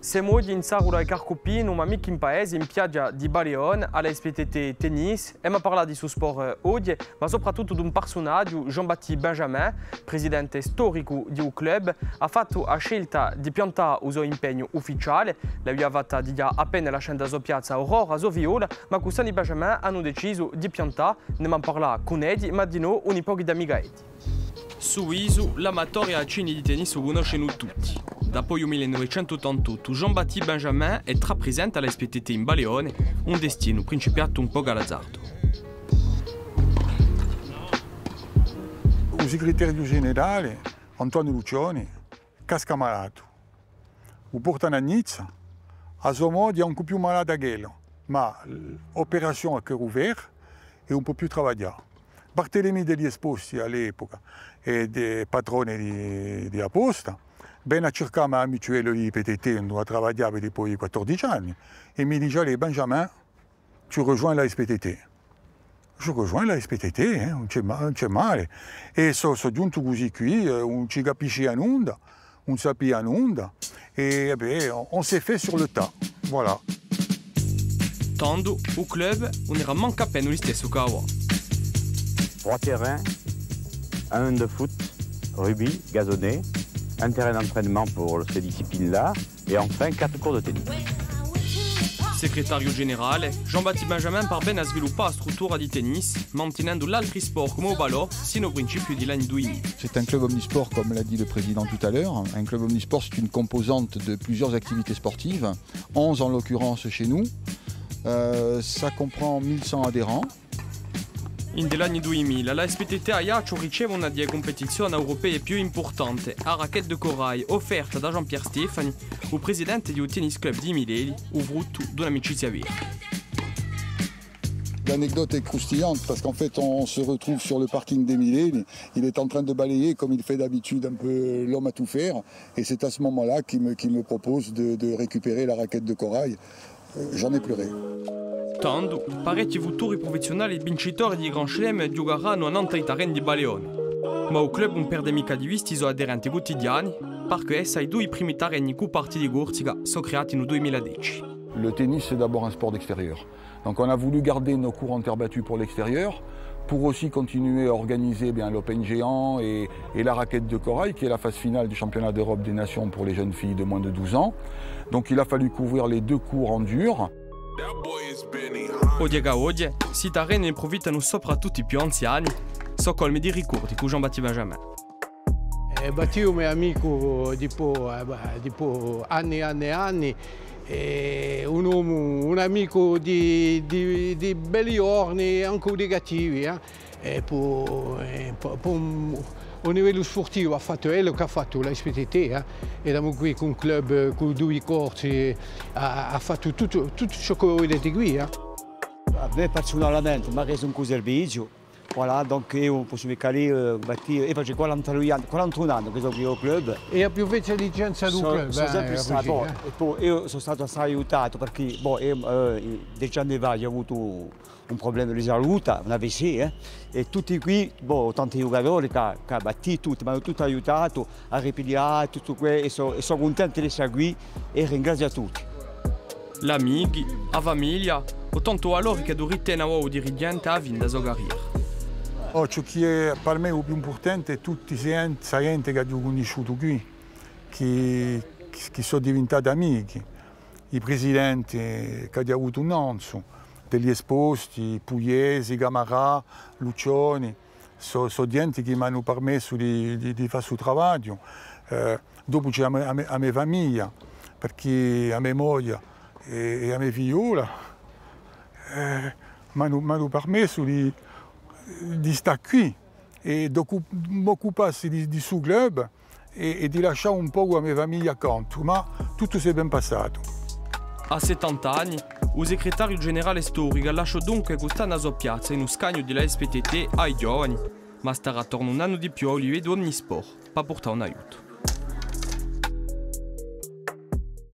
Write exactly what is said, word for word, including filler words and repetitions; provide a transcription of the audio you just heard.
siamo oggi in Sarula e Carcopino, ma mica in paese, in piaggia di Baleone, alla S P T T Tennis. E mi parla di suo sport oggi, ma soprattutto di un personaggio, Jean-Baptiste Benjamin, presidente storico di un club, ha fatto la scelta di piantare il suo impegno ufficiale. La aveva fatta di appena lasciando la sua piazza Aurora, a Viola, ma Custani Benjamin hanno deciso di piantare, ne mi parla con Edi, ma di noi un po' di amica Edi. Su Isu, l'amatori a cini di tennis lo conoscono tutti. Dopo il millenovecentottantotto, Jean-Baptiste Benjamin è tra presente alla S P T T in Baleone, un destino principiato un po' all'azzardo. Il segretario generale, Antonio Lucioni, casca malato. Lo portano a Nizza, a suo modo è un po' più malato che ma l'operazione a cœur ouvert e un po' più travagliata. Bartolomeo degli Esposti all'epoca e dei padroni di, di Aposta, ben a cercare ma amicuello di P T T, dove lavorava dopo i quattordici anni, e mi dice allez, Benjamin, tu rejoins la S P T T. Je rejoins la S P T T, eh, non c'è male. E sono so giunto così qui, non ci capisce a nulla, non sapeva a nulla, e eh beh, on, on s'est fait sur le tas, voilà. Tanto, il club non era manca appena lo stesso che aveva. Trois terrains, un de foot, rugby, gazonné, un terrain d'entraînement pour ces disciplines-là, et enfin quatre cours de tennis. Segretario generale, Jean-Baptiste Benjamin parvenne a sviluppare la struttura di tennis, mantenendo l'altri sport come il ballo sino au principio degli anni duemila. C'est un club omnisport, comme l'a dit le président tout à l'heure. Un club omnisport, c'est une composante de plusieurs activités sportives, onze en l'occurrence chez nous. Euh, ça comprend mille cent adhérents. In degli anni duemila, la S P T T Ajaccio riceve una delle competizioni europee più importanti, a Raquette de Corail, offerta da Jean-Pierre Stefani, il presidente di un tennis club di Mileli, il frutto di un'amicizia vera. L'anecdote est croustillante parce qu'en fait on se retrouve sur le parking d'Émilé, il est en train de balayer comme il fait d'habitude un peu l'homme à tout faire et c'est à ce moment-là qu'il me, qu'il me propose de, de récupérer la raquette de corail. Euh, J'en ai pleuré. Tanto, parecchi futuri professionali vincitori di Grand Chelem giocheranno a Nantes Terrain di Baleone. Ma il club non perde mica di vista i suoi aderenti quotidiani, perché essa i due primi terreni coperti di Gortica sono creati nel duemiladieci. Le tennis, c'est d'abord un sport d'extérieur. Donc on a voulu garder nos cours en terre battue pour l'extérieur, pour aussi continuer à organiser eh bien l'Open géant et, et la raquette de corail, qui est la phase finale du championnat d'Europe des nations pour les jeunes filles de moins de douze ans. Donc il a fallu couvrir les deux cours en dur. Oggi a oggi, si terreni ne approfittano soprattutto i più anziani, sono colmi di ricordi con Jean-Baptiste Benjamin. Eh, Battio mio amico dopo, eh, dopo anni e anni e anni, eh, un, uomo, un amico di, di, di belli giorni, anche negativi. Eh. E poi, eh, poi, a livello sportivo ha fatto quello che ha fatto la S P T T, eh? Eravamo qui con un club con due corsi, ha, ha fatto tutto, tutto ciò che vedete qui. Eh? A me personalmente mi ha reso un co servizio, voilà, donc io posso calare, battire, e faccio quarantuno anni che sono qui al club. E ha più intelligenza del club. Sono eh, sempre stato, boh, eh? E poi io sono stato assai aiutato perché boh, io, eh, dieci anni fa ho avuto un problema di salute, un A V C, eh? E tutti qui, boh, tanti giocatori che hanno battuto tutti, mi hanno tutti aiutato a ripigliare tutto questo e sono so contento di essere qui e ringrazio a tutti. L'amici, la famiglia, o tanto a loro che ritengono il dirigente a vinta a giocare. Oh, ciò che è per me il più importante è tutti i gente che ho conosciuto qui, che, che sono diventati amici, i presidenti che hanno avuto un anno. Degli Esposti, Pugliesi, Gamarà, Lucioni, sono so gente che mi hanno permesso di, di, di fare il suo lavoro. Eh, dopo c'è la, la, la mia famiglia, perché la mia moglie e, e la mia figliola eh, mi hanno permesso di, di stare qui e di occuparsi di, di suo club e, e di lasciare un po' la mia famiglia accanto, ma tutto si è ben passato. A settanta anni, il segretario generale storico lasciò dunque questa sua piazza in un scagno della S P T T ai giovani, ma starà attorno un anno di più a livello di ogni sport per portare un aiuto.